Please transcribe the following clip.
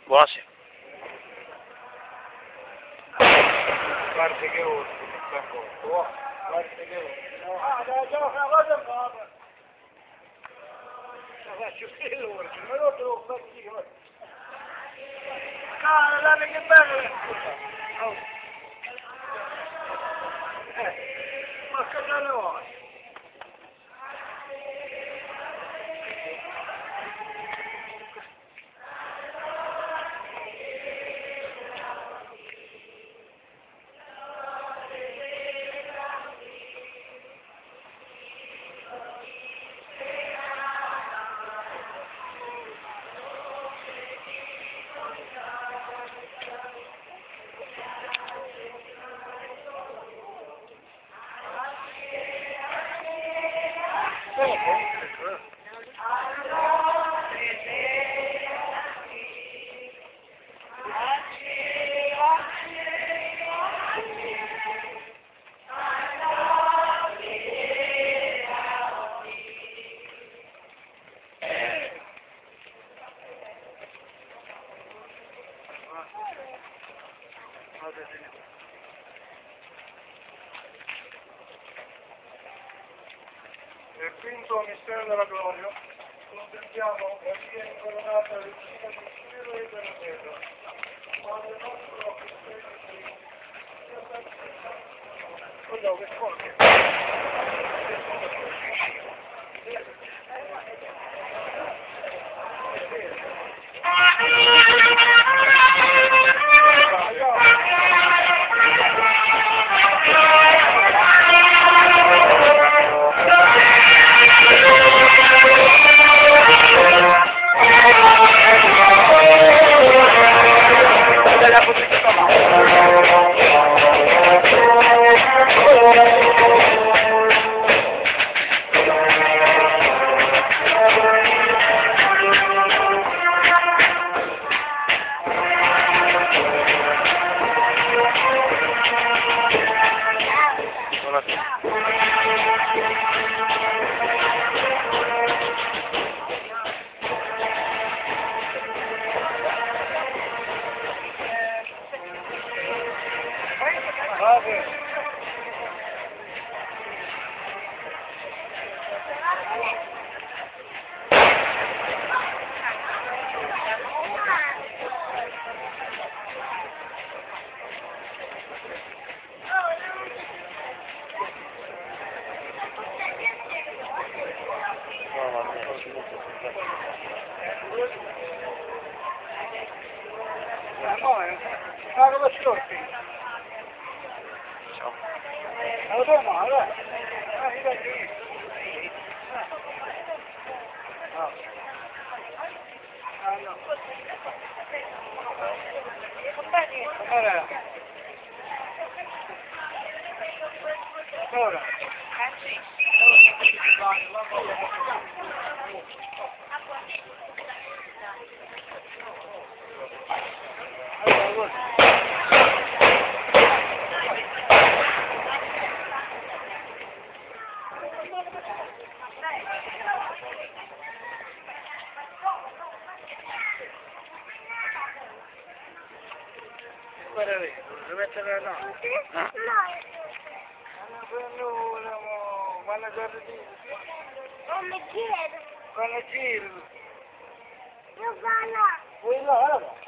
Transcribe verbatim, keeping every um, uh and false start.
Buonasera. Guarda che ora, guarda che ora. Ah, dai, già una cosa fatta. Faccio che ora, ma io devo fare così. Ah, dai, che bello! Eh, ma cosa ne vuoi? Nel quinto mistero della gloria contempliamo la via incoronata regina del cielo e della terra. Padre nostro che sei in cielo, guarda che forte. Ciao, come scorsi? Ciao. Allora, male, ah, mi dai qui. Ah. Ah, no. Allora. Ora. Guarda lì, dove mettere la no? Ah. Non prendiamo, quando guarda di... Come chiedo? Quando giro. Io vado là. Vuoi là, allora?